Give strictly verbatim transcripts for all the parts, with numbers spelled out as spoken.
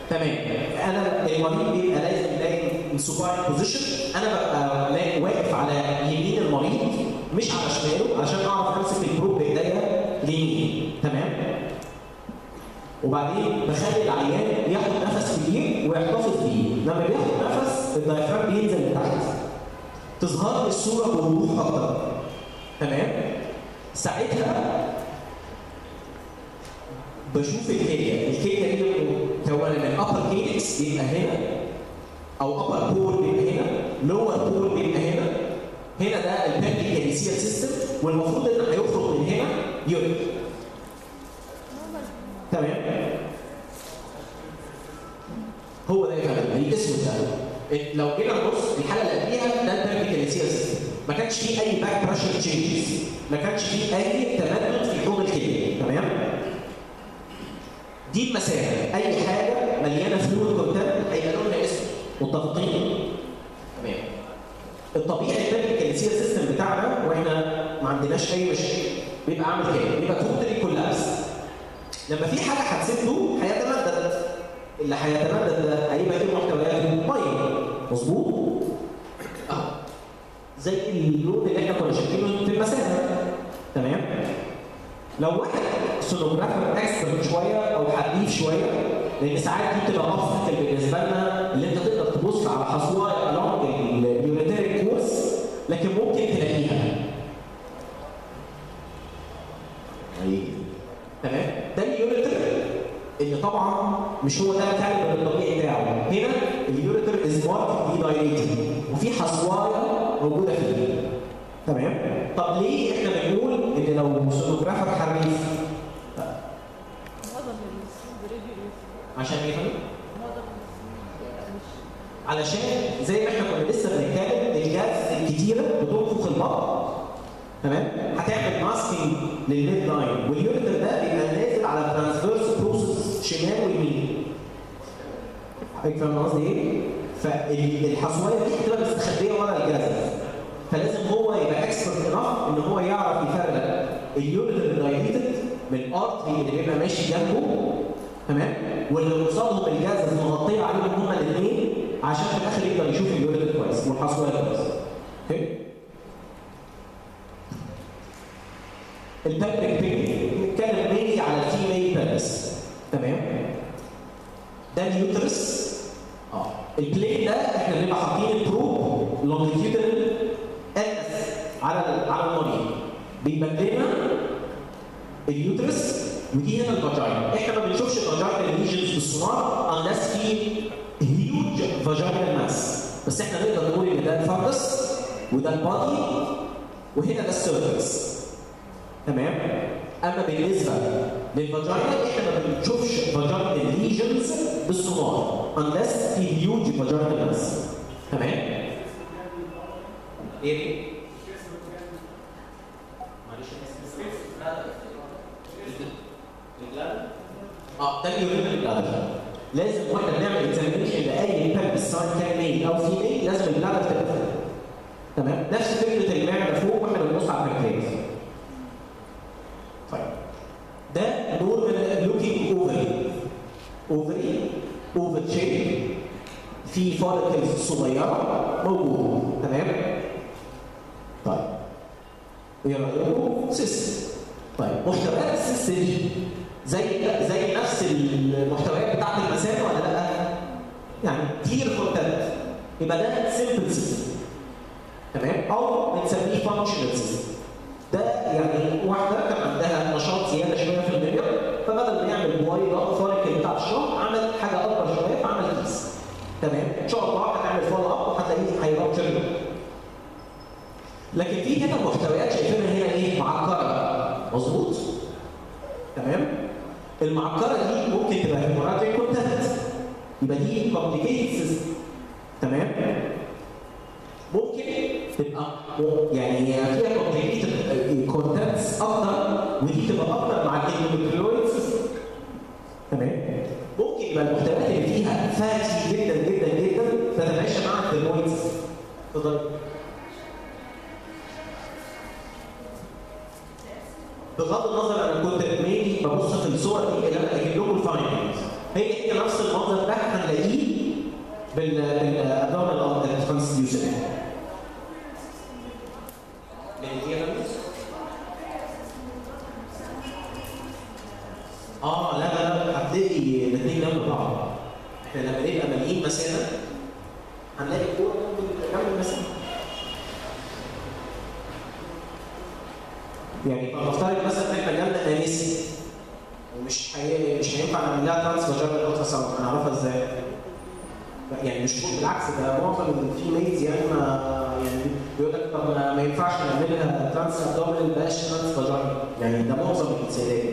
تمام. انا المريض بيبقى لازم يلاقي السوباين بوزيشن، انا ببقى واقف على يمين المريض مش على شماله عشان اعرف امسك البروب بايديا اليمين. تمام. وبعدين بخلي العيان ياخد نفس كبير ويحتفظ بيه، لما بياخد نفس الدايفرام بينزل لتحت تظهر لي الصوره بوضوح اكتر. تمام. ساعتها بشوف الكليه، الكليه دي مكونه من upper calyx بيبقى هنا، او upper pole بيبقى هنا، lower pole بيبقى هنا. هنا ده البيبتيك كاليسيال سيستم، والمفروض ان هيخرج من هنا يوريك. تمام. هو ده يا فندم الاسم ده. لو جينا نبص الحاله اللي قبليها ده البيبتيك كاليسيال سيستم، ما كانش فيه اي باك بريشر تشينجز، ما كانش فيه اي تمدد في حوض الكليه. تمام. دي المسافه، اي حاجه مليانه فلويد كونتنت هيبقى لونها اسود. متفقين؟ تمام. الطبيعي البيبتيك كاليسيال سيستم بتاعنا واحنا ما عندناش اي مشاكل بيبقى عامل كده، بيبقى توتالي كولابس. لما في حاجه هتسده هيتمدد، اللي هيتمدد ده هيبقى ايه محتوياته؟ ميه. مظبوط؟ اه زي اللون اللي احنا كنا شايفينه في المسافه. تمام. لو واحد سونوجرافر اكسبرت شويه او حريف شويه، لان ساعات دي بتبقى مفصل بالنسبه لنا اللي انت تقدر تبص على حصوايه الونج اليوريتريك كورس، لكن ممكن تلاقيها. تمام. ده اليوريتر اللي طبعا مش هو ده الكاليبر الطبيعي بتاعه. هنا اليوريتر از ماركتلي دايليتد وفي حصوايه موجوده فيه. تمام. طب ليه احنا بنقول ان لو سونوجرافر حريف؟ عشان ايه؟ علشان زي ما احنا كنا لسه بنتكلم الجاز الكتيره بتنفخ البطن. تمام. هتعمل ماسكينج للميد لاين، واليوريتر ده بيبقى نازل على ترانسفيرس بروسس شمال ويمين. حضرتك فاهم قصدي ايه؟ فالحصويه دي هتبقى مستخبيه ورا الجاز، فلازم هو يبقى اكسبرت انف ان هو يعرف يفرق اليوريتر الدايليتد من الارتري اللي بيبقى ماشي جنبه. تمام. واللي قصادهم الجاز مغطيه عليهم هما الاثنين عشان في الاخر يقدر يشوف اليوريتر كويس والحصويه كويس. اوكي؟ البابليك بيج بنتكلم مينلي على الفيميل بابس. تمام. ده اليوترس. اه البلين ده احنا بنبقى حاطين البروب لونجيتيودنال اس على على المريض، بيبان لنا اليوترس، ودي هنا الفاجينا. احنا ما بنشوفش الفاجينا ليجنز بالسونار unless في هيوج فاجينال ماس، بس احنا نقدر نقول ان ده الفارس وده البادي وهنا ده السيرفكس. تمام. اما بالنسبه للفاجينا احنا ما بنشوفش فاجينال ليجنز بالسونار unless في هيوج فاجينال ماس. تمام. ايه؟ معلش اه ده اليورينال بلادر. لازم واحنا بنعمل اكزامينشن لاي بيبس ساين كان ميل او فيميل لازم البلادر تبقى فوق. تمام. نفس فكره المعده فوق واحنا بنبص على البنكرياس. طيب ده نورمال لوكينج اوفري. اوفري اوفر شيب في فوليكلز صغيره موجوده. تمام. طيب ايه رايكم؟ سيست. طيب محتويات السيست دي زي زي نفس المحتويات بتاعت المثانه ولا لا؟ يعني كلير كونتنت، يبقى ده سمبل سيستم. تمام. او بنسميه فانكشنال سيستم. ده يعني واحده كان عندها نشاط زياده شويه في المبيض، فبدل ما يعمل بويضه فوليكل بتاع الشهر عمل حاجه اكبر شويه فعمل كيس. تمام. ان شاء الله هتعمل فولو اب وهتلاقيه هيرابتشر. لكن في هنا محتويات شايفينها هنا ايه؟ معكره. مظبوط؟ تمام؟ المعكره دي ممكن تبقى هيموراجيك كونتنت، يبقى دي كومبليكيتد سيستم. تمام؟ ممكن تبقى يعني فيها كومبليكيتد كونتنتس اكتر، ودي تبقى اكتر مع الاندوميتريويد سيستم. تمام؟ ممكن يبقى المحتويات اللي فيها فاتي جدا جدا جدا تتماشى مع الثيرويد سيستم. اتفضل. بغض النظر انا كنت مينلي ببص في الصور دي اللي انا اجيب لكم الفايندنجز. هي هي نفس المنظر ده هنلاقيه بالابدومينال ترانسديوسر. اه لا لا لا هتلاقي الاثنين جنب بعض. احنا لما نبقى ماليين مسافه هنلاقي الكوره جنب المسافه. يعني فنفترض مثلا احنا جنبنا انانيسي ومش هي مش هينفع نعمل لها ترانس فاجينال الترا ساوند، هنعرفها ازاي؟ يعني مش كل، بالعكس ده معظم الفيميلز يعني ما يعني بيقول لك طب ما ينفعش نعملها ترانس ابدومينال بلاش ترانس فاجينال، يعني ده معظم السيدات.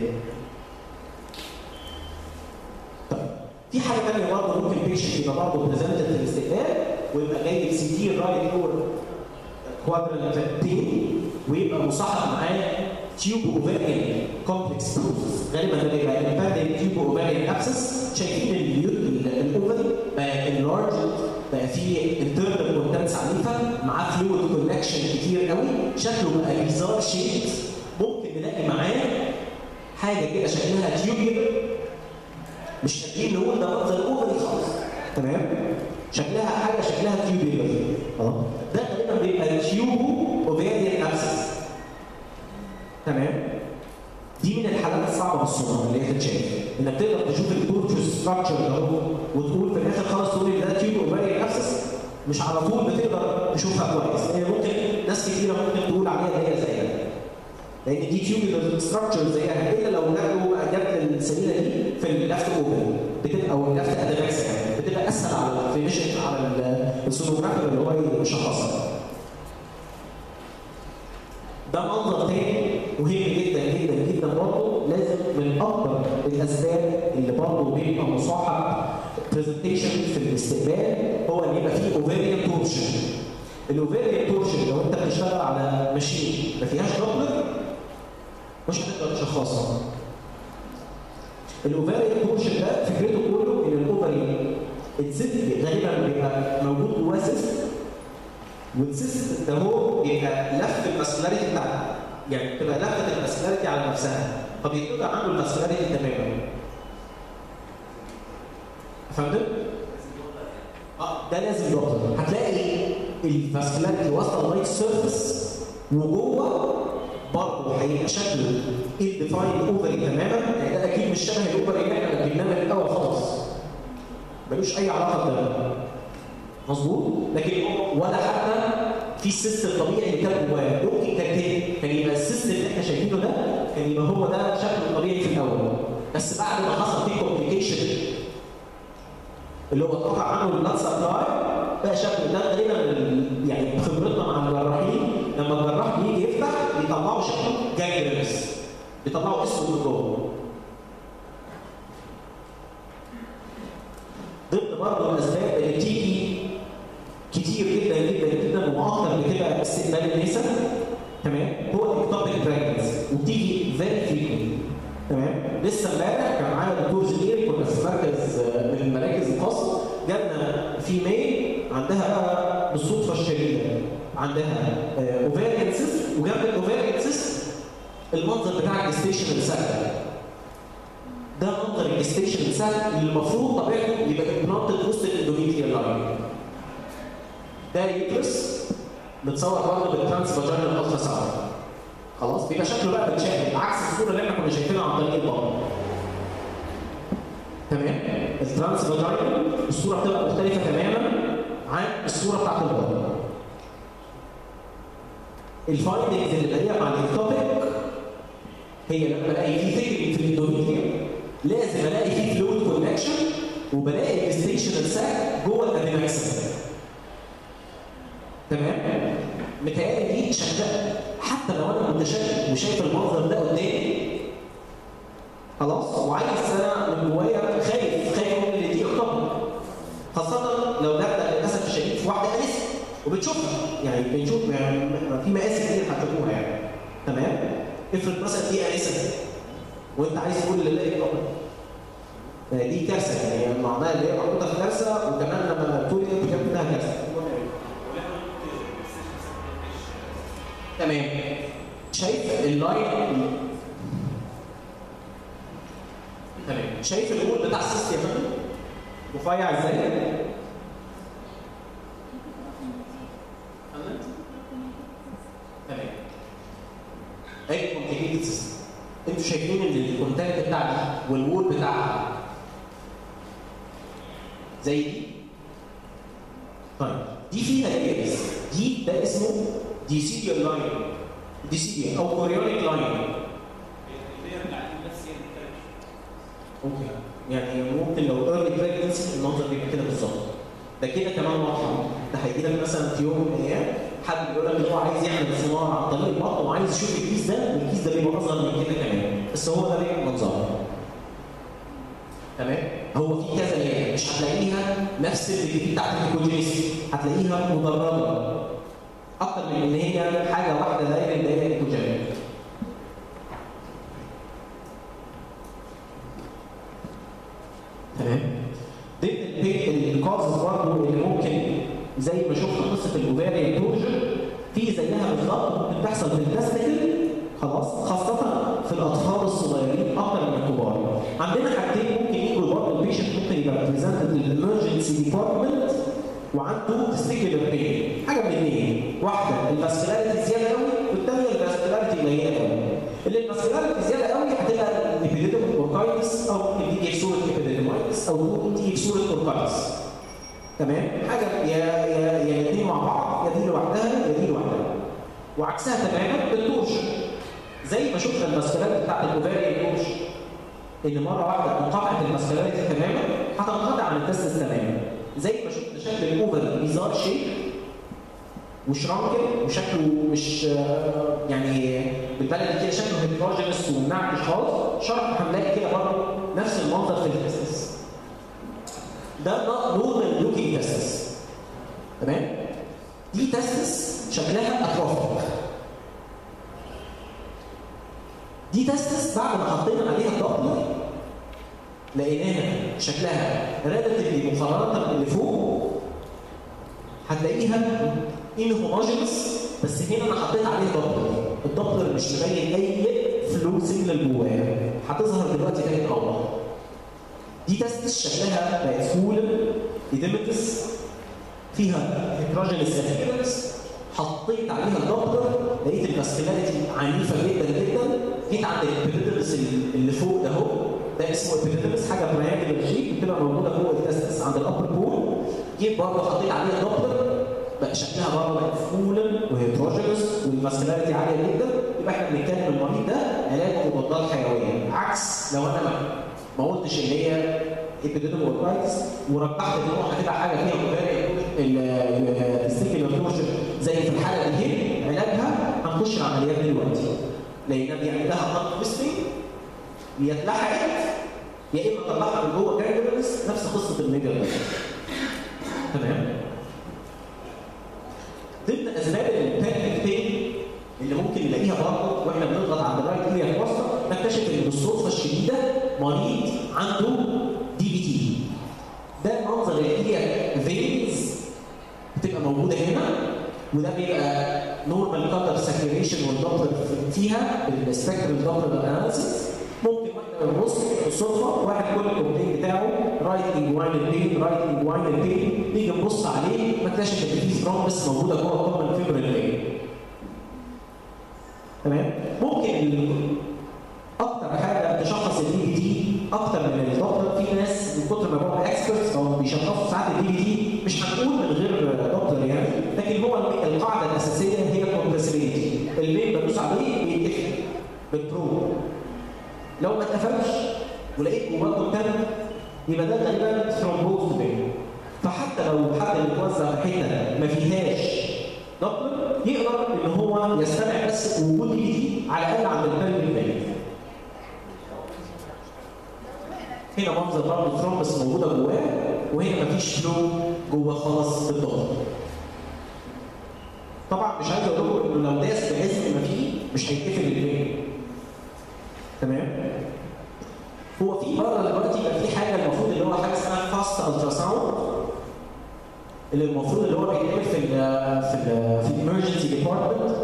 طيب في حاجه ثانيه برضه ممكن بيشنت يبقى برضه بريزنتد في الاستقبال ويبقى جاي بسي تي رايت لور كوادرنت تاني ويبقى مصاحب معاه تيوب اوفيريان كومبلكس بروسس، غالبا ده بيبقى اندبندنت تيوب اوفيريان ابسس. شايفين الاوفري بقى انلارج، بقى فيه انترنال كونتنتس عنيفه معاه فلويد كونكشن كتير قوي، شكله بقى بيزار شيت. ممكن نلاقي معاه حاجه كده شكلها تيوبير، مش قادرين نقول ده منظر اوفري خالص، تمام؟ شكلها حاجه شكلها تيوبير اه ده غالبا بيبقى تيوبو اوفيريان ابسس، تمام؟ دي من الحالات الصعبه بالصوره اللي هي تتشاف، انك تقدر تشوف الكورتشوس ستراكشر ده وتقول في الاخر خلاص تقول ده تيوب اوفيريان ابسس، مش على طول بتقدر تشوفها كويس، هي ممكن ناس كتيره ممكن تقول عليها ان هي زيها، لان دي تيوب ستراكشر زيها، الا لو لقوا جت السليله دي في اللفت اوفري بتبقى او اللفت ادفاكس بتبقى اسهل على الفينيشن على السونوجرافر اللي هو يشخصها. ده منظر تاني مهم جدا جدا جدا برضه، لازم من اكبر الاسباب اللي برضه بيبقى مصاحب برزنتيشن في الاستقبال هو ان يبقى فيه اوفيريان تورشن. الاوفيريان تورشن لو انت بتشتغل على ماشين ما فيهاش دوبلر مش هتقدر تشخصها. الاوفيريان تورشن ده فكرته كله ان الاوفري الست غالبا بيبقى موجود جواه سيست، والسيست ده هو بيبقى لف الماسكولاريتي بتاعتها، يعني بتبقى لفه الماسكولاريتي على نفسها، فبيتقطع عنه الماسكولاريتي تماما. فهمت؟ اه ده لازم يوصل، هتلاقي الماسكولاريتي واصله لغايه السيرفس وجوه برضه هيبقى شكله الديفايند اوفري تماما، يعني ده اكيد مش شبه الاوفري اللي احنا جبناه من الاول خالص. ملوش اي علاقه بده. مظبوط؟ لكن ولا حتى في السيست الطبيعي اللي كان جواه، ممكن كان تاني كان يبقى السيست اللي احنا شايفينه ده كان يبقى هو ده شكله الطبيعي في الاول، بس بعد ما حصل فيه كومبليكيشن اللي هو اتقطع عنه البلاد سبلاي بقى شكله ده غالبا يعني بخبرتنا مع الجراحين لما الجراح بيجي يفتح بيطلعوا شكله جانجرينس، بيطلعوا اسود من جوه. ضمن برضه الاسباب اللي بتيجي كتير جدا جدا جدا واكثر بتبقى استقبال النساء، تمام؟ هو الاكتوبيك براجنس وبتيجي فيري فريكوينت، تمام؟ لسه امبارح كان معانا دكتور زميل كنا في مركز من المراكز الخاصه، جالنا فيميل عندها بقى بالصدفه الشديده عندها اوفيريان سيست، وجنب الاوفيريان سيست المنظر بتاع الجستيشن السهل. ده منظر الجستيشن السهل اللي المفروض طبيعته يبقى امبلانتد وسط الاندوميتريال لاين. ده يوترس متصور برضه بالترانس فاجينال الترا ساوند. خلاص بيبقى شكله بقى متشابه عكس الصوره اللي احنا كنا شايفينها عن طريق البطن. تمام؟ الترانس فاجينال الصوره بتبقى مختلفه تماما عن الصوره بتاعت البطن. الفايندنجز اللي بلاقيها مع الاكتوبيك هي لما الاقي فيه ثيكنينج في الاندوميتريوم لازم الاقي فيه فلويد كونكشن وبلاقي الجستيشنال ساك جوه الادينكسن. تمام؟ متهيألي دي شكلها حتى لو انا متشكك وشايف المنظر ده قدامي خلاص وعايز انا من جوايا خايف خايف من اللي دي اكتوبيك، خاصه لو ده للاسف الشديد في واحده انسه وبتشوفها، يعني بنشوف يعني في مقاس كتير هتشوفوها يعني. تمام؟ افرض مثلا دي انسه وانت عايز تقول لله ايه دي كارثه، يعني معناها اللي هي محطوطه في كارثه وكمان لما تقول ايه بجد انها كارثه. تمام؟ شايف اللاين تمام؟ شايف الوول بتاع السيست يا فندم؟ رفيع ازاي؟ تمام. ايه كومبليكيتد سيستم. انتوا شايفين ان الكونتاكت بتاعها والوول بتاعها زي دي؟ طيب دي فيها ايه بس؟ دي ده اسمه ديسيديال لاين. ديسيديال او كوريونيك لاين. اوكي. يعني ممكن لو ايرلي بريجنسي المنظر بيبقى كده بالظبط. ده كده كمان واضحه. ده هيجي لك مثلا في يوم من الايام حد بيقول لك ان هو عايز يعمل سونار عن طريق البطن وعايز يشوف الكيس ده، والكيس ده بيبقى اصغر من كده كمان، بس هو ده بيبقى منظره. تمام؟ هو في كذا لاير، مش هتلاقيها نفس اللي بتاعت الكوجينيس، هتلاقيها مدرجه اكتر من ان هي حاجه واحده دايره دايره الكوجينيس. تمام؟ ضمن الكوزز برضه اللي ممكن زي ما شفنا قصه الاوفاريان كلوجر في زيها بالظبط ممكن تحصل في التستيكل، خلاص، خاصه في الاطفال الصغيرين اكتر من الكبار. عندنا حاجتين ممكن يجوا برضه البيشنت ممكن يبقى بريزنتد للامرجنسي ديبارتمنت وعنده تستيكولار بين، حاجه من اثنين، واحده الفاسكولاريتي زياده قوي والثانيه الفاسكولاريتي قليله قوي. اللي الفاسكولاريتي زياده قوي هتبقى الابيديديمال اوركايتس او ممكن تيجي في صوره ابيديديمايتس او ممكن تيجي في صوره اوركايتس. تمام؟ حاجه يا يا يا الاثنين مع بعض، يا دي لوحدها يا دي لوحدها. وعكسها تماما بالتورشن. زي ما شفنا الماسكولاريتي بتاعت الاوفاريان تورشن ان مره واحده انقطعت الماسكولاريتي تماما هتنقطع عن التستس تماما. زي ما شفنا شكل الاوفر بيزار شيب وشرانكل وشكله مش يعني بالبلدي كده شكله هيتروجينس ومنعكش خالص، شرط هنلاقي كده برضه نفس المنظر في التستس. ده نورمال لوكينج تستس. تمام؟ دي تستس شكلها اتروفيك. دي تستس بعد ما حطينا عليها الدبلر لقيناها شكلها ريلاتيفلي مقارنه باللي فوق هتلاقيها انهوموجينس، بس هنا انا حطيت عليه دبلر، الدبلر مش مبين اي فلو سيجنال جواه، هتظهر دلوقتي تاني اوضح. دي تستس شكلها بقت فول ايديمتس فيها هيتروجينس ابيرنس، حطيت عليها الدبلر لقيت الفاسكولاريتي عنيفه جدا جدا، جيت عند الابيديدمس اللي فوق ده اهو، ده اسمه ابيديدمس، حاجه تريانجلر شيب بتبقى موجوده فوق التستس عند الابر بول، جيت برضه حطيت عليها دبلر بقى شكلها برضه بقت فولن وهيتروجينس والفاسكولاريتي عاليه جدا. يبقى احنا بنتكلم المريض ده علاج مضادات حيويه، عكس لو انا ما ما قلتش ان هي ابيديدمال اوركايتس ورجحت ان هو هتبقى حاجه فيها التستيكولار تورشن زي في الحاله دي، علاجها هنخش العمليات دلوقتي لانها بيعمل لها هارت تويستنج، يا اتلحقت يا اما طلعها من جوه جانجلز، نفس قصه الميجر. تمام؟ ضمن اسباب البانيك بين اللي ممكن نلاقيها برضه واحنا بنضغط على الرايت اريا الوسطى، نكتشف ان بالصدفه الشديده مريض عنده دي بي تي. ده منظر الاريا فينز بتبقى موجوده هنا، وده بيبقى نورمال كاتر ساتوريشن والدوبلر فيها بالسبكترال دوبلر اناليسيس. ممكن واحنا بنبص بالصدفه واحد كل الكومبلين بتاعه رايت انجوينال بين رايت انجوينال بين، نيجي نبص عليه نكتشف ان في ثرومبس موجوده جوه الكومن فيبرال بين. تمام؟ ممكن اكتر حاجه تشخص الدي بي تي اكتر من الدكتور، في ناس من كتر ما بقوا اكسبرتس او بيشخصوا ساعات الدي بي تي مش هنقول من غير دكتور يعني، لكن هو القاعده الاساسيه هي الكومبريسبيليتي، البين بدوس عليه بيتقفل بالبرو. لو ما اتقفلش ولقيت جواه كونتنت يبقى ده غالبا ثرومبوز بين. فحتى لو حد متوزع في حته ما فيهاش دكتور يقدر ان هو يستمع بس وجود دي بي تي على الاقل عند البين بين. هنا منظر برضه ثرومبس موجوده جواه، وهنا مفيش فلو جوه خالص بالضبط. طبعا مش عايز اقول لكم انه لو داس بحيث ما فيه مش هيتقفل البين. تمام؟ هو في بره دلوقتي يبقى في حاجه المفروض اللي هو حاجه اسمها فاست الترا ساوند، اللي المفروض اللي هو بيتعمل في ال في ال في الامرجنسي ديبارتمنت،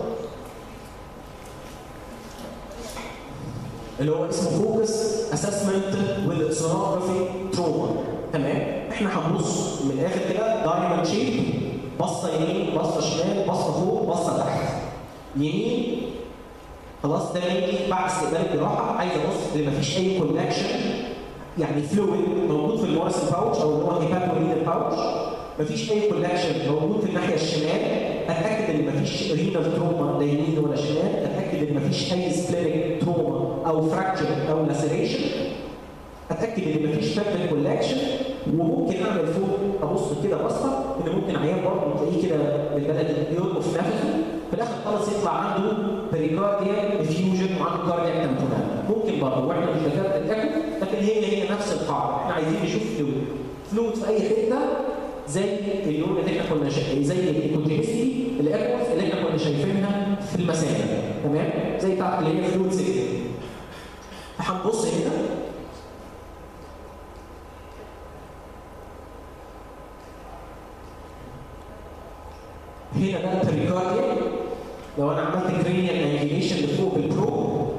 اللي هو اسمه فوكس اسسمنت وذ سونوجرافي تروما. تمام؟ احنا هنبص من الاخر كده دايموند شيب، بصه يمين، بصه شمال، بصه فوق، بصه تحت. يمين خلاص ده مني بعد استقبال الجراحه، عايز ابص اللي مفيش اي كونكشن يعني فلويد موجود في المورسن باوتش او اللي هو الهيباتورينال باوتش، مفيش اي كونكشن موجود في الناحيه الشمال، اتاكد ان مفيش رينال تروما لا يمين ولا شمال، اتاكد ان مفيش اي سبلينيك تروما او فراكشر او لاسيريشن، اتاكد ان مفيش فاتل كونكشن، وممكن اعمل فوق ابص كده بصه ان ممكن عيان برضه تلاقيه كده بالبلد يلقف نفسه، في الاخر خالص يطلع عنده بريكارديال افيوجن وعنده كاردياك تامبونال، ممكن برضه واحنا مش دكاتره الاكو، لكن هي هي نفس القاعده، احنا عايزين نشوف فلويد، فلويد في اي حته زي اللون اللي احنا كنا شايفين، زي الايكوجينيستي الاكوز اللي احنا كنا شايفينها في المسائل، تمام؟ زي بتاعت اللي هي فلويد سيجنال. فهنبص هنا هنا ده البريكارديال، لو انا عملت كرينيال انجيليشن لفوق بالبرو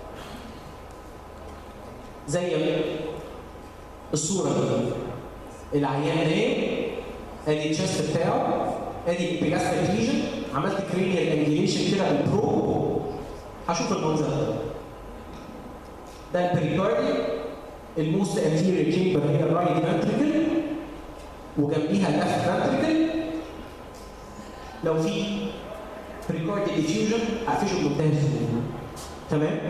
زي الصوره دي، العيان ده ادي الشست بتاعه، ادي البيلاستيك ليجن، عملت كرينيال انجيليشن كده بالبرو، هشوف المنظر ده. ده البريكارديال، الموست انتيريور تشامبر هي الرايت فنتريكل وجنبيها اللفت فنتريكل. لو في بريكارديال افيوجن هقفشه بمنتهى السهوله. تمام؟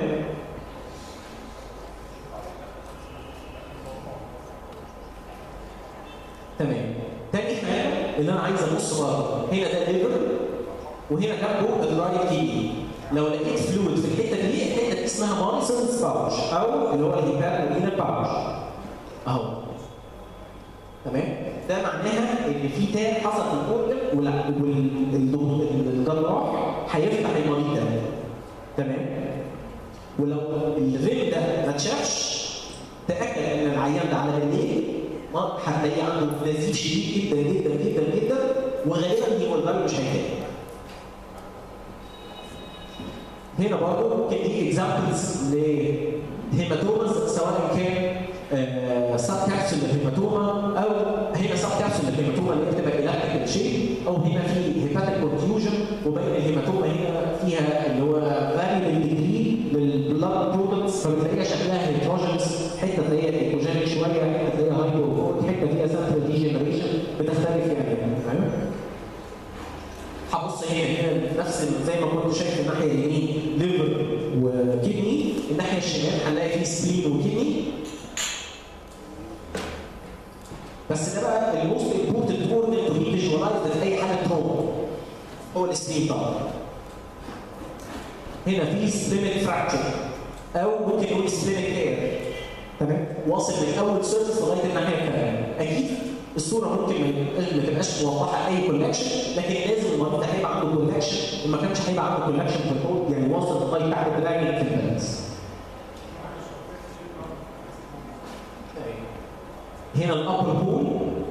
تمام. تاني حاجه اللي انا عايز ابص برضه، هنا ده الليفر وهنا جنبه الرايت كيدني. لو لقيت فلويد في الحته دي، الحته دي اسمها مارسونز باوتش او اللي هو الهيباتورينال باوتش. اهو. تمام؟ ده معناها ان في تاب حصل في الاورجن والجراح هيفتح المريض ده. تمام؟ ولو الريم ده ما اتشافش تاكد ان العيان ده على بالليل هتلاقيه عنده نزيف شديد جدا جدا جدا جدا، وغالبا هو البلد مش هيتابع. هنا برضه ممكن دي اكزامبلز لهيماتومز سواء كان سب كابسول هيماتوما او هنا سب كابسول هيماتوما اللي بتبقى الكتريكال شيب، او هنا في هيباتيك كونفيوجن وبين الهيماتوما هنا فيها اللي هو فاريبل ديجري للبلاد برودكتس، فبتلاقيها شكلها هيتروجينس، حته تلاقيها ايكوجينيك شويه، حته تلاقيها هايبو، حته فيها سنترال ديجنريشن، بتختلف يعني. تمام؟ هبص هنا هنا نفس زي ما كنت شايف الناحيه اليمين ليفر وكدني، الناحيه الشمال هنلاقي فيه سبلين وكدني. بس ده بقى الموست امبورتنت اورجن تو بي فيجواليزد في اي حاله تروما هو السبلين طبعا. هنا في سبلينيك فراكشر او ممكن نقول سبلينيك تير. تمام؟ واصل من اول سيرفس لغايه الناحيه الثانيه. اكيد الصوره ممكن ما تبقاش موضحه اي كونكشن، لكن لازم المريض ده هيبقى عنده كونكشن، وما كانش هيبقى عنده كونكشن في الحوض يعني واصل لغايه تحت الدراجن في البالانس. هنا الابر بول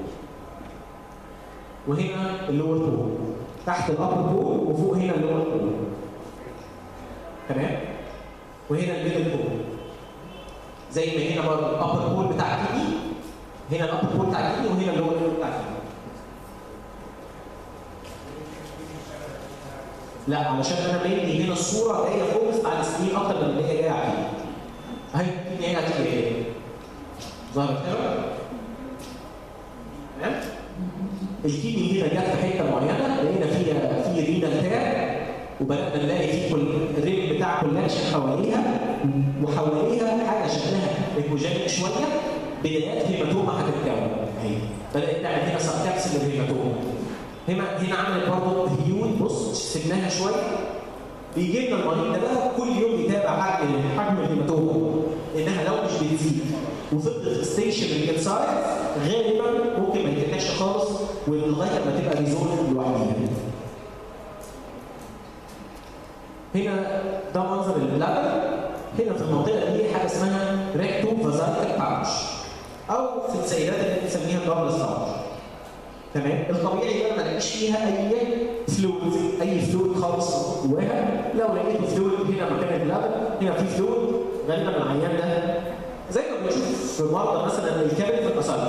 وهنا اللور بول، تحت الابر بول وفوق هنا اللور بول. تمام؟ وهنا الميدل بول. زي ما هنا برضه الابر بول بتاع الكدني، هنا الابر بول بتاع الكدني وهنا اللور بول بتاع الكدني. لا علشان انا مدي هنا الصوره جايه فوكس على السكرين اكتر من اللي هي جايه عليه. اهي الكدني هنا هتيجي ايه؟ ظهرت كده؟ تمام؟ الكدني هنا جت في حته معينه لقينا فيها في رينال تاب، وبدانا نلاقي في الريم بتاع كولكشن حواليها، وحواليها حاجه شكلها ايكوجينيك شويه، بدايات هيماتوما هتتكون. اهي بدات تعمل هنا سب كابسول الهيماتوما. هنا هنا عملت برضه هيود، بص سبناها شويه. بيجي لنا المريض ده بقى كل يوم يتابع حجم حجم الهيماتوما، انها لو مش بتزيد وفضلت ستيشن انسايد غالبا ممكن ما يتفتحش خالص ولغايه ما تبقى ريزولف لوحديها. هنا ده منظر اللبن. هنا في المنطقه دي حاجه اسمها ريكتو فازايتال باوتش، او في السيدات اللي بنسميها دبل ستارش. تمام؟ الطبيعي بقى ما الاقيش فيها اي فلويد، اي فلويد خالص جواها. لو لقيت فلويد هنا مكان اللبن، هنا في فلويد، غالبا العيان ده زي ما بنشوف في مرضى مثلا الكبد في الاسايتس،